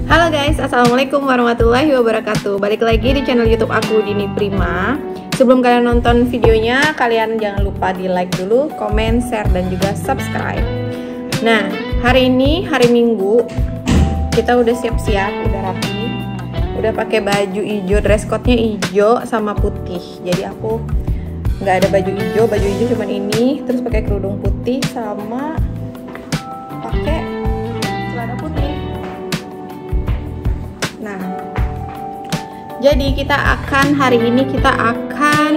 Halo guys, assalamualaikum warahmatullahi wabarakatuh. Balik lagi di channel YouTube aku, Dini Prima. Sebelum kalian nonton videonya, kalian jangan lupa di like dulu, komen, share, dan juga subscribe. Nah, hari ini hari Minggu, kita udah siap-siap, udah rapi, udah pakai baju hijau, dress code-nya hijau sama putih. Jadi aku nggak ada baju hijau cuman ini, terus pakai kerudung putih sama pakai celana putih. Nah, jadi hari ini kita akan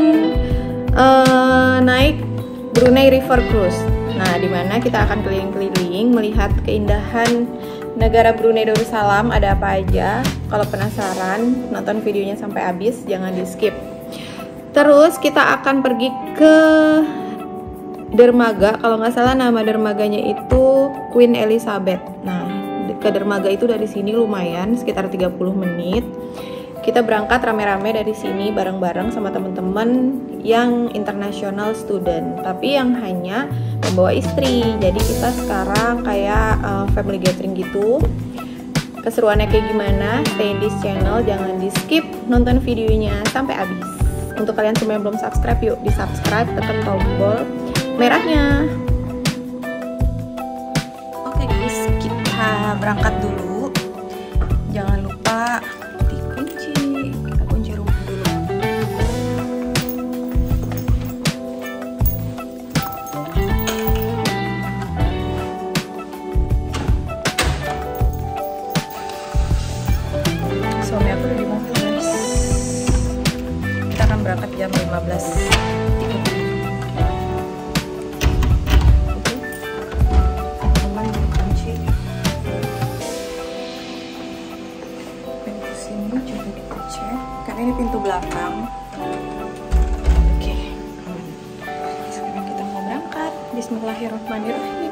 naik Brunei River Cruise. Nah, dimana kita akan keliling-keliling melihat keindahan negara Brunei Darussalam, ada apa aja. Kalau penasaran, nonton videonya sampai habis, jangan di skip. Terus kita akan pergi ke dermaga, kalau nggak salah nama dermaganya itu Queen Elizabeth. Nah, ke dermaga itu dari sini lumayan, sekitar 30 menit. Kita berangkat rame-rame dari sini bareng-bareng sama teman-teman yang international student, tapi yang hanya membawa istri. Jadi kita sekarang kayak family gathering gitu. Keseruannya kayak gimana? Stay in this channel, jangan di skip, nonton videonya sampai habis. Untuk kalian semua yang belum subscribe, yuk di subscribe, tekan tombol merahnya. Oke guys, kita berangkat dulu. Jangan lupa dikunci. Kita kunci rumah dulu. Suami aku udah di mobil guys. Kita akan berangkat jam 15. Ini pintu belakang. Oke. Sekarang kita mau berangkat. Bismillahirrahmanirrahim.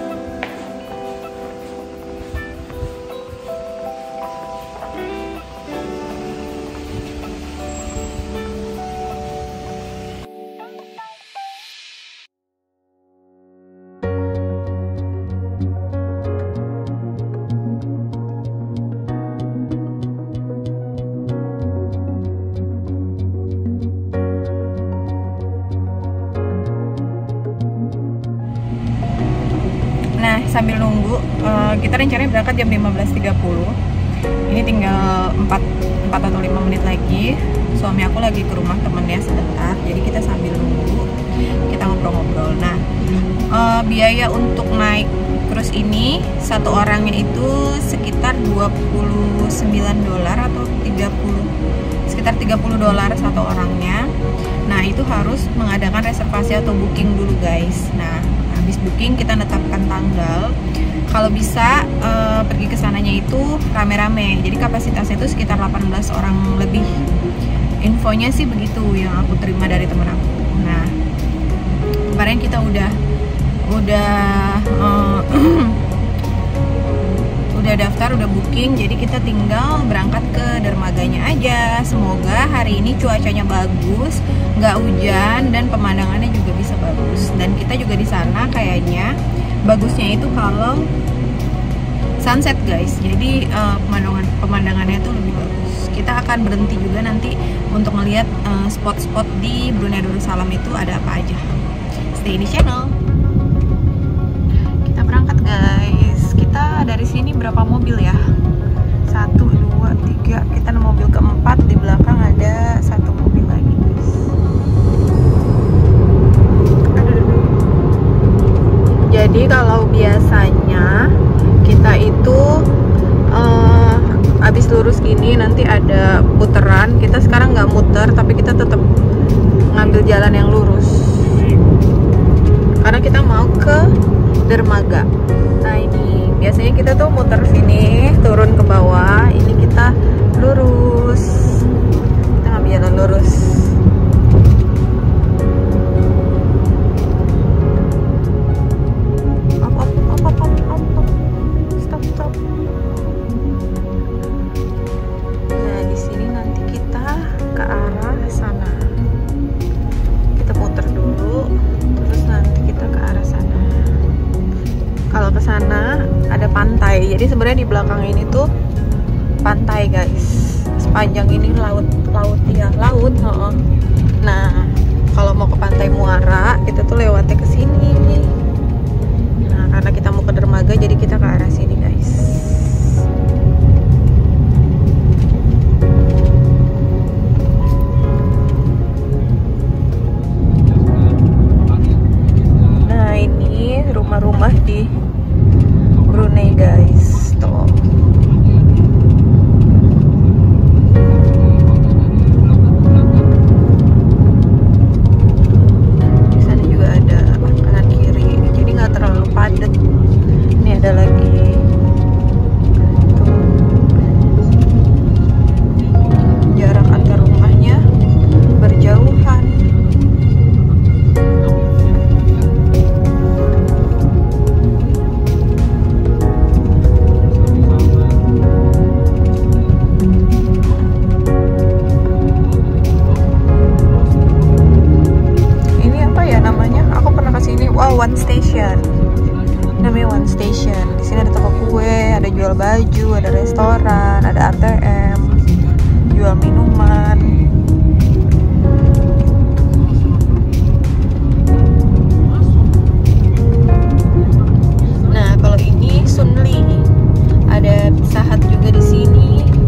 Nah, sambil nunggu, kita rencananya berangkat jam 15.30. Ini tinggal 4 atau 5 menit lagi. Suami aku lagi ke rumah temennya sebentar, jadi kita sambil nunggu, kita ngobrol-ngobrol. Nah, biaya untuk naik cruise ini, satu orangnya itu sekitar $29 atau 30, sekitar $30 satu orangnya. Nah, itu harus mengadakan reservasi atau booking dulu guys. Nah, habis booking kita netapkan tanggal. Kalau bisa pergi ke sananya itu rame-rame. Jadi kapasitasnya itu sekitar 18 orang lebih. Infonya sih begitu yang aku terima dari temen aku. Nah, kemarin kita udah daftar, udah booking. Jadi kita tinggal berangkat ke dermaganya aja. Semoga hari ini cuacanya bagus, nggak hujan, dan pemandangannya juga bisa bagus. Dan kita juga di sana kayaknya bagusnya itu kalau sunset guys. Jadi pemandangannya itu lebih bagus. Kita akan berhenti juga nanti untuk melihat spot-spot di Brunei Darussalam itu ada apa aja. Stay di channel. Kita berangkat guys. Kita dari sini berapa mobil ya? 1, 2, 3. Kita mobil keempat, di belakang ada satu mobil lagi guys. Jadi kalau biasanya kita itu habis lurus gini nanti ada puteran. Kita sekarang nggak muter, tapi kita tetap ngambil jalan yang lurus karena kita mau ke dermaga. Nah, ini biasanya kita tuh muter sini, turun ke bawah. Ini kita lurus, kita ngambil jalan lurus. Stop. Nah, di sini nanti kita ke arah sana. Kita putar dulu, terus nanti kita ke arah sana. Kalau ke sana ada pantai. Jadi sebenarnya di belakang ini tuh pantai guys. Sepanjang ini laut ya, laut. Nah, kalau mau ke Pantai Muara kita tuh lewatnya ke sini. Nah, karena kita mau ke dermaga jadi kita ke arah sini guys. Nah, ini rumah-rumah di Brunei guys. Tuh. One Station, namanya One Station. Di sini ada toko kue, ada jual baju, ada restoran, ada ATM, jual minuman. Nah, kalau ini Sunli, ada Pizza Hut juga di sini.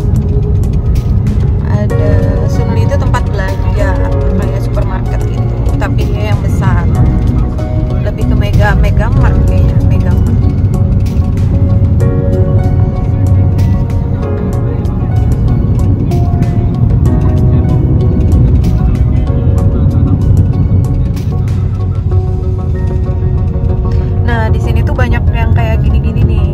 Ada Sunli itu tempat belanja kayak supermarket gitu, tapi dia yang besar. Lebih ke Mega Mart kayaknya, Mega Mart. Nah, di sini tuh banyak yang kayak gini-gini nih.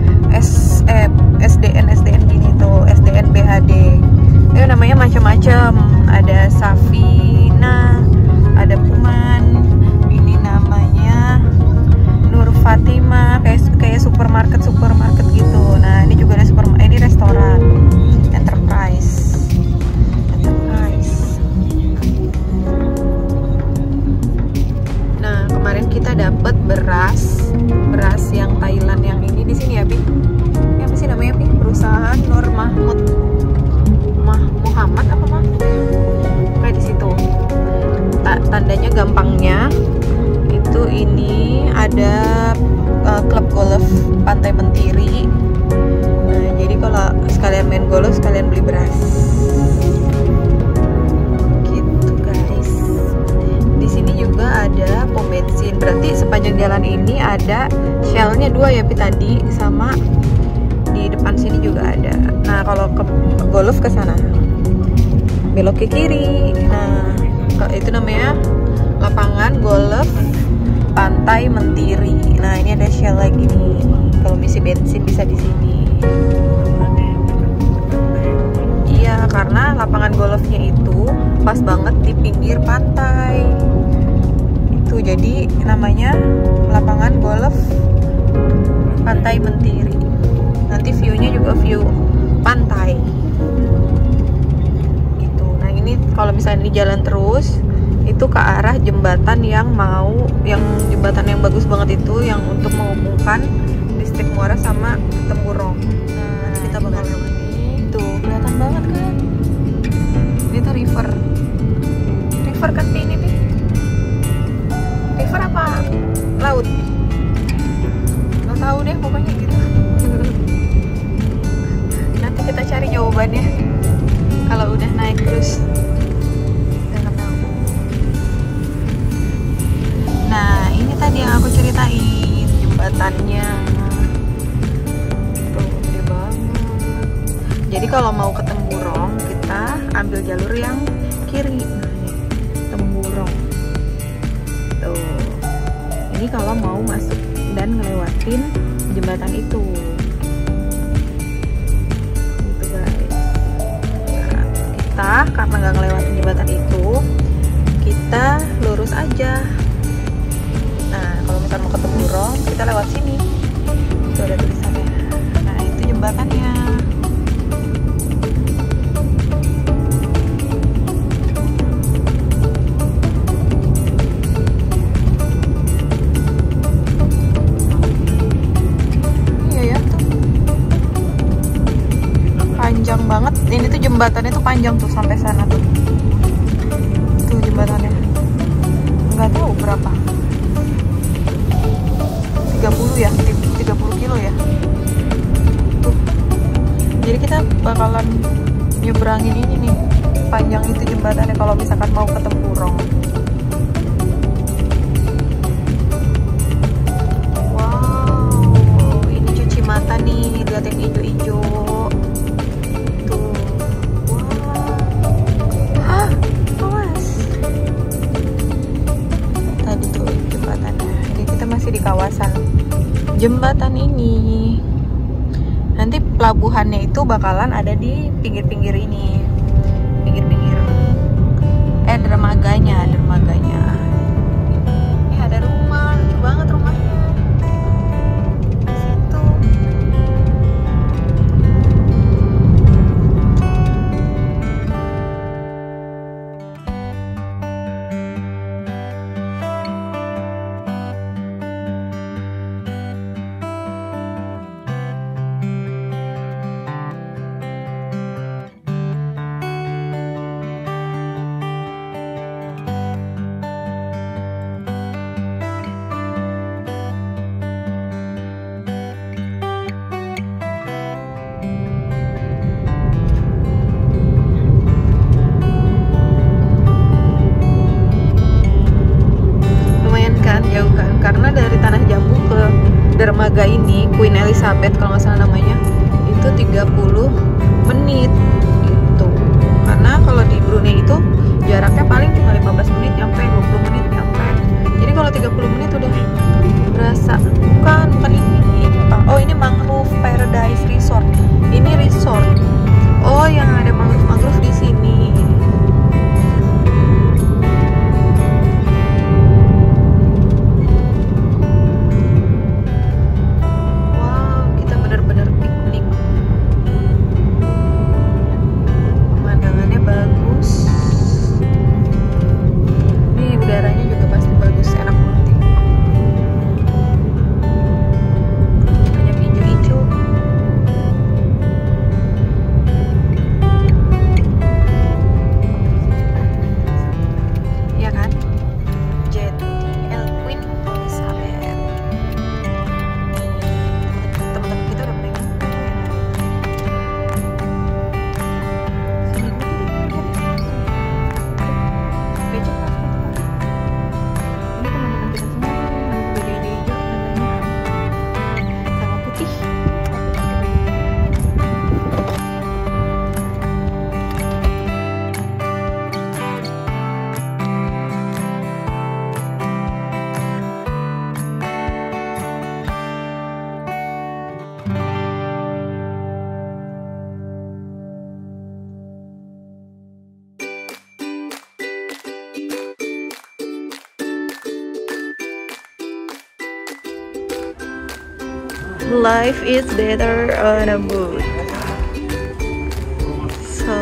SDN gini tuh, SDN BHD. Itu namanya macam-macam. Ada Safina, ada Puman. Namanya Nur Fatima, kayak supermarket gitu. Nah, ini juga ada supermarket, ini restoran Enterprise. Nah, kemarin kita dapat beras yang Thailand yang ini di sini ya, Pi. Ini apa sih namanya, Pi? Perusahaan Nur Muhammad apa mah? Kayak di situ. Tandanya gampangnya itu ini ada klub golf Pantai Mentiri. Nah, jadi kalau sekalian main golf sekalian beli beras gitu guys. Di sini juga ada pom bensin, berarti sepanjang jalan ini ada Shell-nya 2 ya Pi tadi, sama di depan sini juga ada. Nah, kalau ke golf ke sana belok ke kiri. Nah, itu namanya lapangan golf Pantai Mentiri. Nah, ini ada Shell lagi nih. Kalau ngisi bensin bisa di sini. Iya, karena lapangan golfnya itu pas banget di pinggir pantai. Itu jadi namanya lapangan golf Pantai Mentiri. Nanti view-nya juga view pantai. Gitu. Nah, ini kalau misalnya ini jalan terus itu ke arah jembatan yang jembatan yang bagus banget itu, yang untuk menghubungkan distrik Muara sama Temburong. Nah, kita bakal lewat ini. Tuh, kelihatan banget kan? Ini tuh river kan ini, Pi? River apa laut? Nggak tahu deh, pokoknya gitu. Nanti kita cari jawabannya kalau udah naik terus. Nah, ini tadi yang aku ceritain, jembatannya tuh gede banget. Jadi kalau mau ke Temburong kita ambil jalur yang kiri. Nah, nih, Temburong tuh. Ini kalau mau masuk dan ngelewatin jembatan itu gitu guys. Nah, kita karena nggak ngelewatin jembatan itu, kita lurus aja. Nah, kalau misalnya mau ke Temburong, kita lewat sini. Itu ada tulisannya. Nah, itu jembatannya. Iya ya tuh. jembatannya tuh panjang tuh sampai sana tuh. Tuh jembatannya. Nggak tahu berapa. 30 ya, 30 kilo ya. Tuh. Jadi kita bakalan nyebrangin ini nih. Panjang itu jembatannya kalau misalkan mau ke Tempurong. Wow, ini cuci mata nih, lihat yang hijau-hijau. Tuh, wow. Hah, awas. Tadi tuh jembatannya. Jadi kita masih di kawasan jembatan ini. Nanti pelabuhannya itu bakalan ada di pinggir-pinggir ini. Pinggir-pinggir dermaganya. Ini ada rumah, lucu banget rumahnya di situ. Karena dari Tanah Jambu ke dermaga ini, Queen Elizabeth kalau nggak salah namanya, itu 30 menit gitu. Karena kalau di Brunei itu jaraknya paling cuma 15 menit nyampe, 20 menit nyampe. Jadi kalau 30 menit udah berasa. Bukan ini apa? Oh, ini Mangrove Paradise Resort. Ini resort. Oh, yang ada mangrove di sini. Life is better on a boat. So,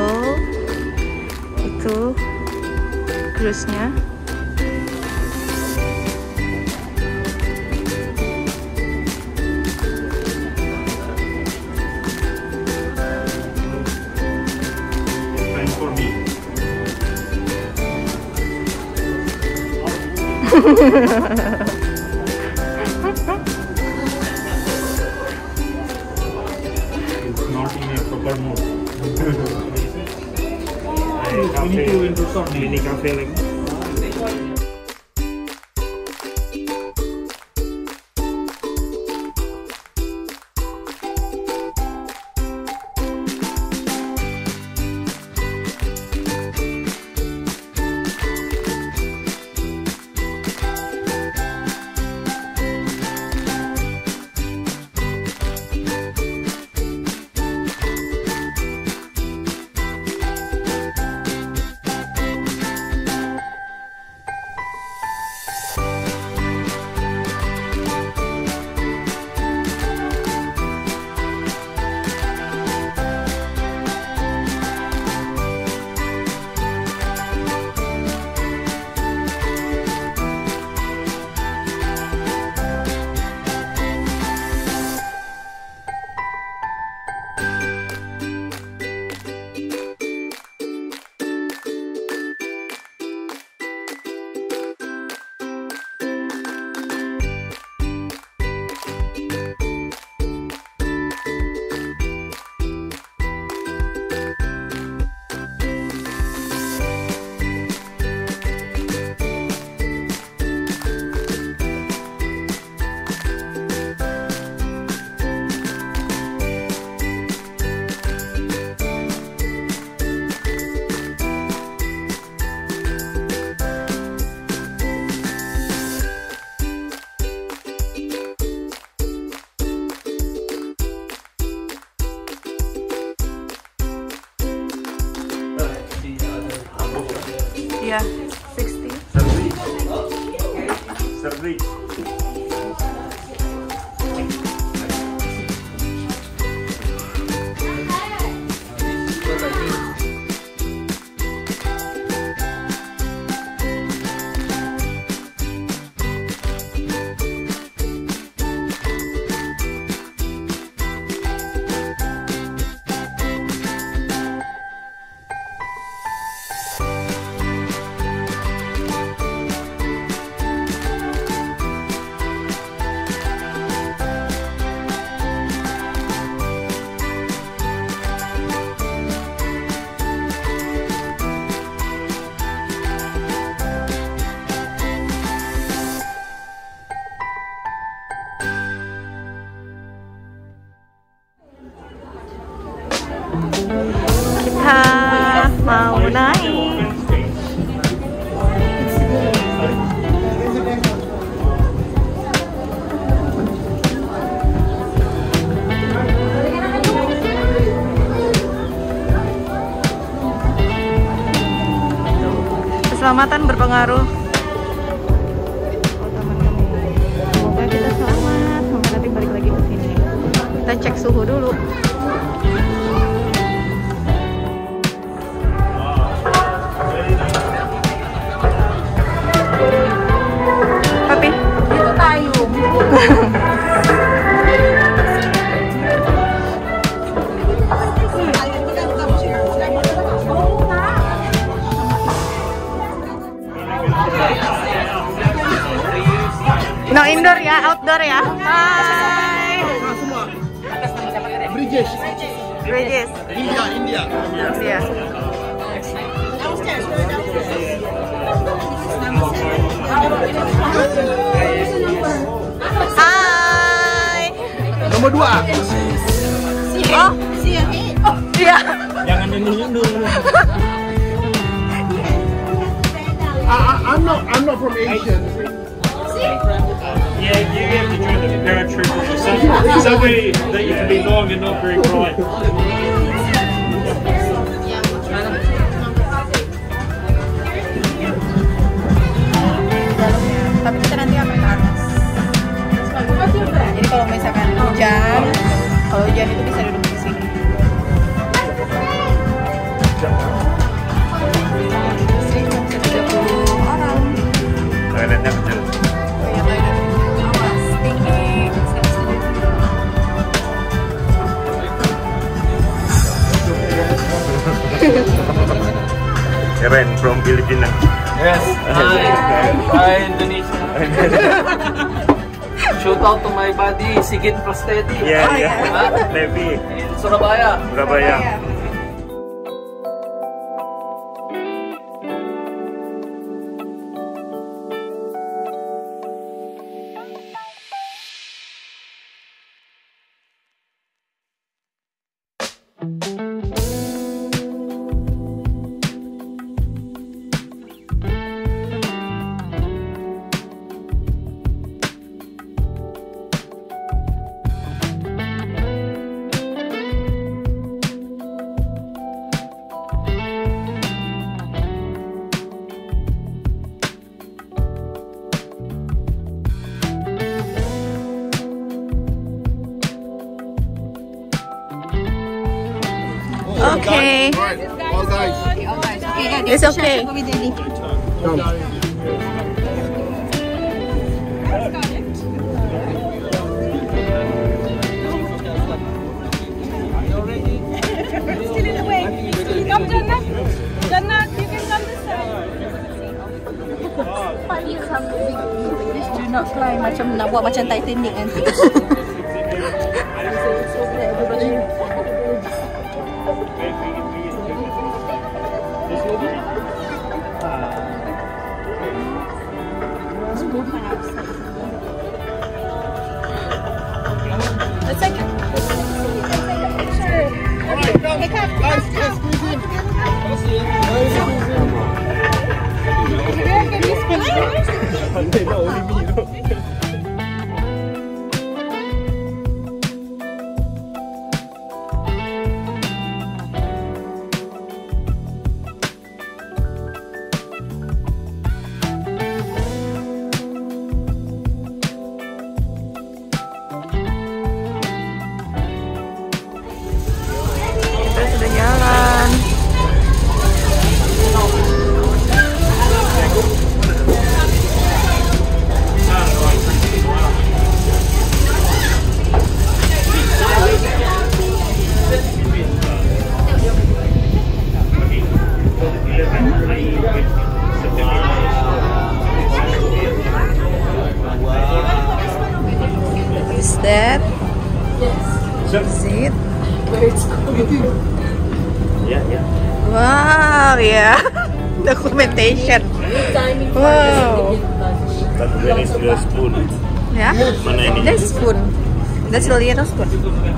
itu cruise-nya. Time for me. Not in a proper mood. We need to into some mini cafe like this. Iya, 60. Servi. Kita mau naik. Keselamatan berpengaruh. Semoga kita selamat sampai nanti balik lagi ke sini. Kita cek suhu dulu. Papi, itu payung. No indoor ya, outdoor ya. Hai. Bridges. Regis. India. Iya. Hai. Nomor 2. Oh, iya. Jangan nunduk. I'm not from Asia. Yeah, you have to join the paratroopers. Somebody that you can be long and not very bright. Tapi kita nanti akan ke atas. Jadi kalau misalkan hujan, itu bisa duduk di sini. Bisa 30 orang. Toiletnya kecil. Banyak toilet. Awas, tinggi. Keren, from Filipina. Yes, hi Indonesia. Shout out to my buddy Sigit Prosteti. Yeah. Levi. In Surabaya. Surabaya. Okay. All guys. It's okay. Come. Come, Jannat. Jannat, you can come this side. Why you come this do not fly macam nak buat macam Titanic nanti. Let's take a picture. Okay, come. Guys, squeeze in. Can you squeeze? Is it? Yeah, yeah. Wow, yeah. Documentation. Wow. But where is the spoon? Yeah. Mana ini? There's spoon. That's the little spoon.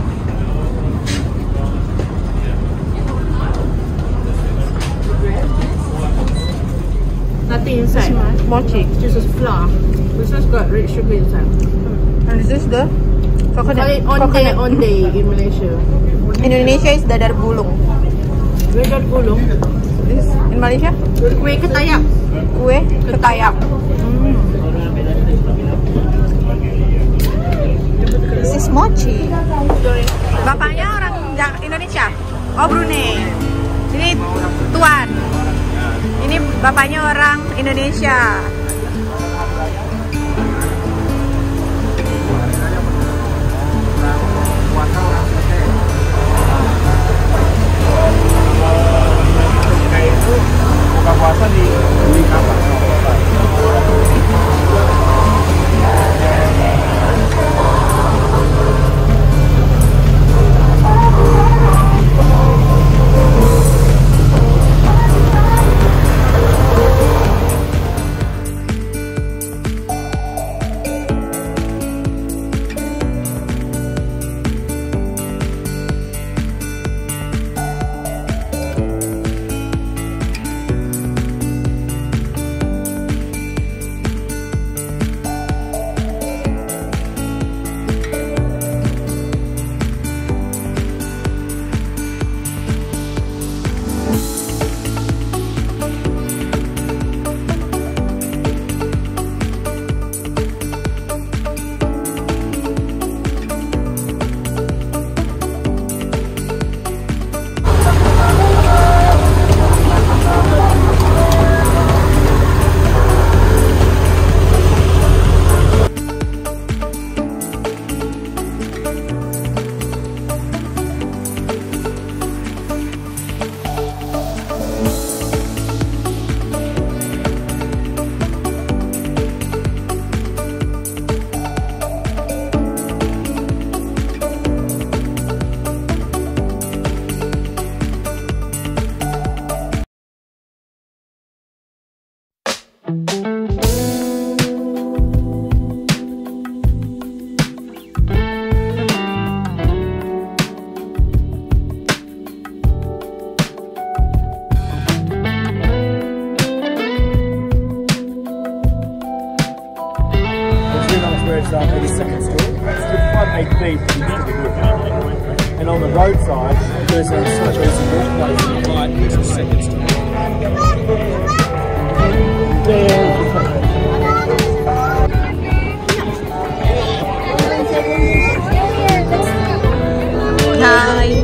Nothing inside. Mochi. Just a flour. This one's got red sugar inside. And this is the coconut. Call it onde in Malaysia. In Indonesia is dadar gulung. Where that gulung? This in Malaysia? Kue ketayak. Kue ketayak. This is mochi. Bapaknya orang Indonesia. Oh, Brunei. Ini Tuan. Ini bapaknya orang Indonesia. Buka puasa di kapal. Maybe second story. It's 5 8 feet. And on the roadside, there's a such a walk place on the right, which is second story. Hi.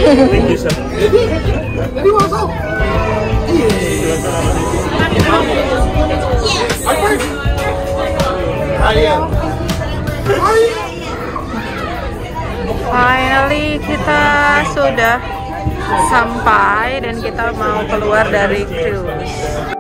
Thank you, sir. Daddy wants out. Finally kita sudah sampai dan kita mau keluar dari cruise.